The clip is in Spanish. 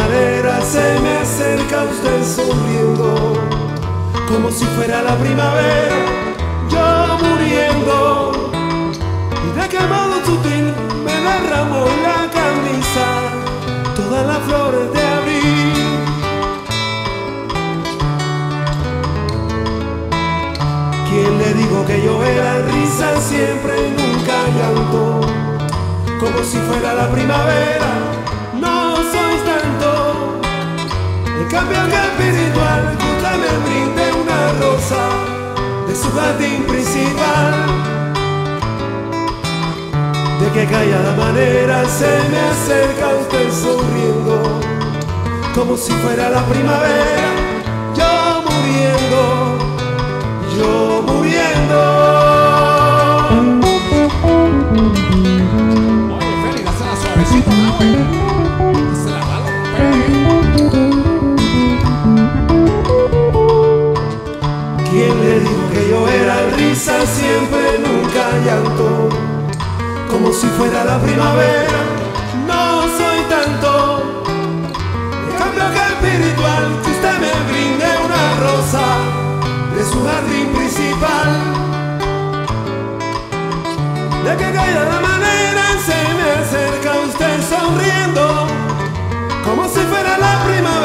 manera se me acerca usted sonriendo, como si fuera la primavera, yo muriendo. Y de qué modo sutil me derramó en la camisa todas las flores de abril. ¿Quién le dijo que yo era risa siempre y nunca llanto? Como si fuera la primavera, no sois tanto. En cambio que espiritual, que usted me brinde una rosa de su jardín principal. De que callada manera se me acerca usted sonriendo, como si fuera la primavera, yo muriendo, yo muriendo. Oye, Félix, hazla suavecito, ¿no, güey? Se la va a romper. ¿Quién le dijo que yo era risa siempre, nunca llanto? Como si fuera la primavera, no soy tanto. En cambio que espiritual, que usted me brinde una rosa de su jardín principal. De que callada manera se me acerca usted sonriendo, como si fuera la primavera.